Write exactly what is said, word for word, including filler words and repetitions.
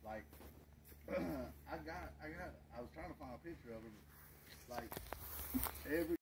Like, I got, I got, I was trying to find a picture of her. Like, every